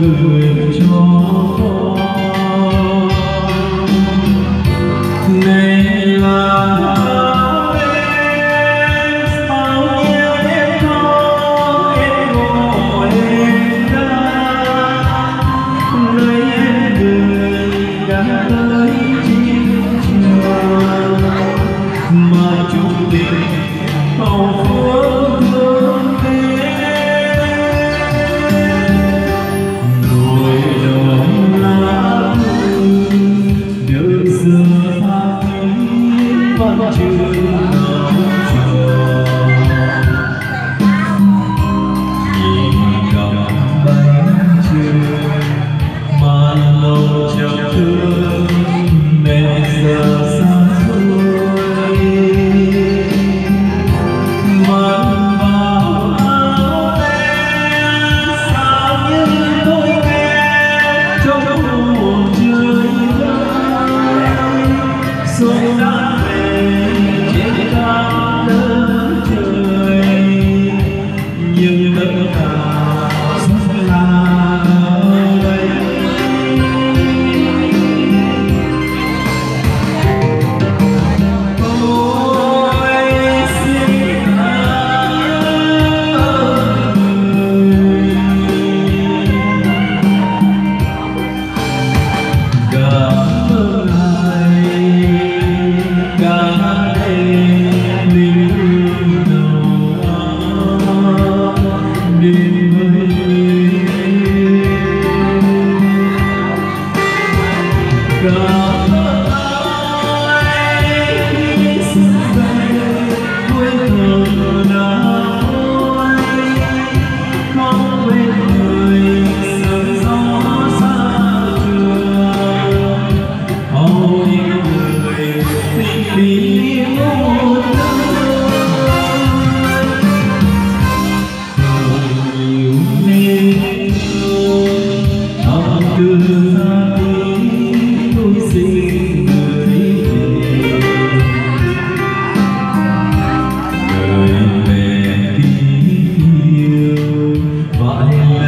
gửi cho con. Này là em bao nhiêu đêm thơ em ngồi em ca, nơi em người đã tới chiến trường mà chung tình hậu phương thương thế. Ngồi đón lá đưa xưa pha kín vẫn chưa nở chờ. Nhìn cầm bánh trưng màn lâu chờ thương mẹ giờ xa xôi. Màn vào áo em sao như tôi nghe trong buồn trời vơi. Xuân đã về trên cao đất trời nhưng tất cả rất là đây. Hãy